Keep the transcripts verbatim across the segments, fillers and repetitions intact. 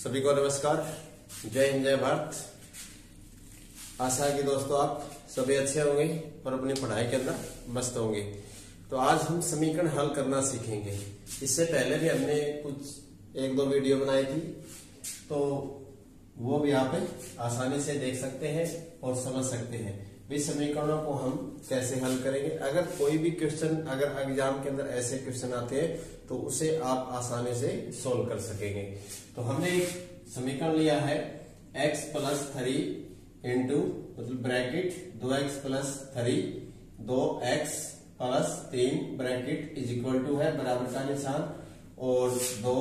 सभी को नमस्कार, जय हिंद, जय भारत। आशा है कि दोस्तों आप सभी अच्छे होंगे और अपनी पढ़ाई के अंदर मस्त होंगे। तो आज हम समीकरण हल करना सीखेंगे। इससे पहले भी हमने कुछ एक दो वीडियो बनाई थी, तो वो भी आप आसानी से देख सकते हैं और समझ सकते हैं भी समीकरणों को हम कैसे हल करेंगे। अगर कोई भी क्वेश्चन अगर एग्जाम के अंदर ऐसे क्वेश्चन आते हैं तो उसे आप आसानी से सोल्व कर सकेंगे। तो हमने एक समीकरण लिया है x प्लस थ्री इंटू मतलब ब्रैकेट दो एक्स प्लस थ्री दो एक्स प्लस तीन ब्रैकेट इज इक्वल टू है बराबर का निशान और दो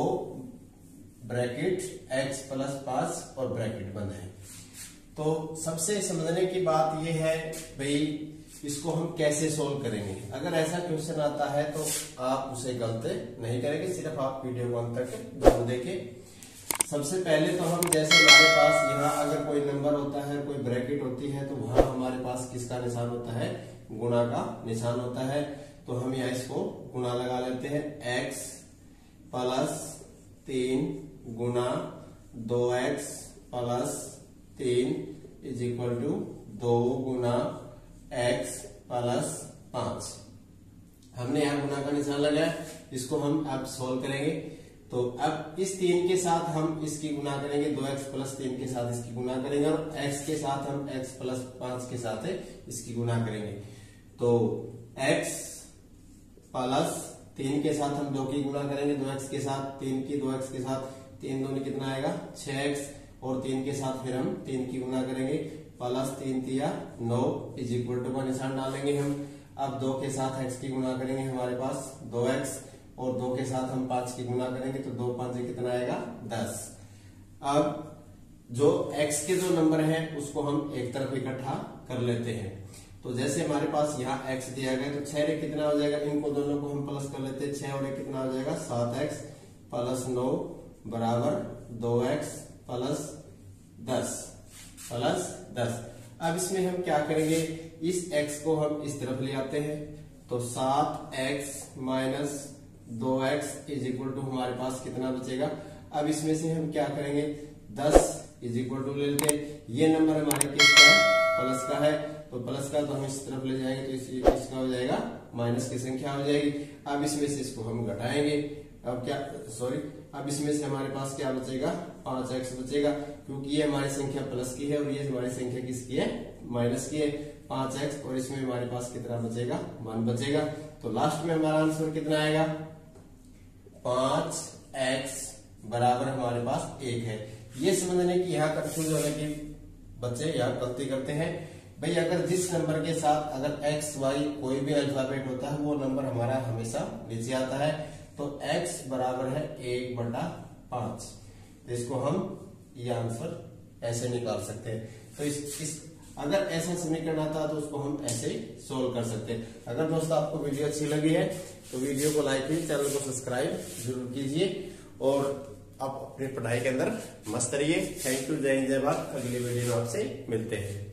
ब्रैकेट x प्लस पांच और ब्रैकेट बंद है। तो सबसे समझने की बात यह है भाई इसको हम कैसे सोल्व करेंगे। अगर ऐसा क्वेश्चन आता है तो आप उसे गलत नहीं करेंगे, सिर्फ आप वीडियो को अंत तक जरूर देखें। सबसे पहले तो हम जैसे हमारे पास यहाँ अगर कोई नंबर होता है, कोई ब्रैकेट होती है, तो वहां हमारे पास किसका निशान होता है, गुणा का निशान होता है। तो हम यहाँ इसको गुणा लगा लेते हैं, x प्लस तीन गुना दो एक्स प्लस तीन इज इक्वल टू दो गुना एक्स प्लस पांच। हमने यहां गुना का निशान लगाया, इसको हम अब सोल्व करेंगे। तो अब इस तीन के साथ हम इसकी गुना करेंगे, दो एक्स प्लस तीन के साथ इसकी गुना करेंगे और x के साथ हम x प्लस पांच के साथ इसकी गुना करेंगे। तो x प्लस तीन के साथ हम दो की गुना करेंगे, दो एक्स के साथ तीन की, दो एक्स के साथ तीन दोनों कितना आएगा छह एक्स और तीन के साथ फिर हम तीन की गुना करेंगे, प्लस तीन तिया नौ इज इक्वल टू का निशान डालेंगे हम। अब दो के साथ x की गुना करेंगे, हमारे पास दो एक्स और दो के साथ हम पांच की गुना करेंगे, तो दो पांच कितना आएगा दस। अब जो x के जो नंबर हैं उसको हम एक तरफ इकट्ठा कर लेते हैं। तो जैसे हमारे पास यहाँ x दिया गया तो छह रे कितना हो जाएगा, इनको दोनों को हम प्लस कर लेते हैं, छह और एक कितना हो जाएगा सात एक्स प्लस नौ बराबर दो एक्स प्लस दस प्लस दस। अब इसमें हम क्या करेंगे, इस x को हम इस तरफ ले आते हैं, तो सात एक्स माइनस दो एक्स इज इक्वल टू हमारे पास कितना बचेगा। अब इसमें से हम क्या करेंगे, दस इज इक्वल टू ले लेते हैं। ये नंबर हमारे किसका है, प्लस का है, तो प्लस का तो हम इस तरफ ले जाएंगे तो इस, इसका हो जाएगा माइनस की संख्या हो जाएगी। अब इसमें से इसको हम घटाएंगे, अब क्या सॉरी अब इसमें से हमारे पास क्या बचेगा, पांच एक्स बचेगा, क्योंकि ये हमारी संख्या प्लस की है और ये हमारी संख्या किसकी है, माइनस की है। पांच एक्स और इसमें हमारे पास कितना बचेगा, वन बचेगा। तो लास्ट में हमारा आंसर कितना आएगा, पांच एक्स बराबर हमारे पास एक है। ये समझने की यहाँ कंफ्यूज होने की बच्चे यहाँ गलती करते हैं भाई, अगर जिस नंबर के साथ अगर एक्स वाई कोई भी अल्फाबेट होता है वो नंबर हमारा हमेशा नीचे आता है। तो x बराबर है एक बटा पांच, तो इसको हम ये आंसर ऐसे निकाल सकते हैं। तो इस, इस अगर ऐसा समीकरण आता है तो उसको हम ऐसे सोल्व कर सकते हैं। अगर दोस्तों आपको वीडियो अच्छी लगी है तो वीडियो को लाइक कीजिए, चैनल को सब्सक्राइब जरूर कीजिए और आप अपनी पढ़ाई के अंदर मस्त रहिए। थैंक यू, जय हिंद, जय भारत। अगली वीडियो में आपसे मिलते हैं।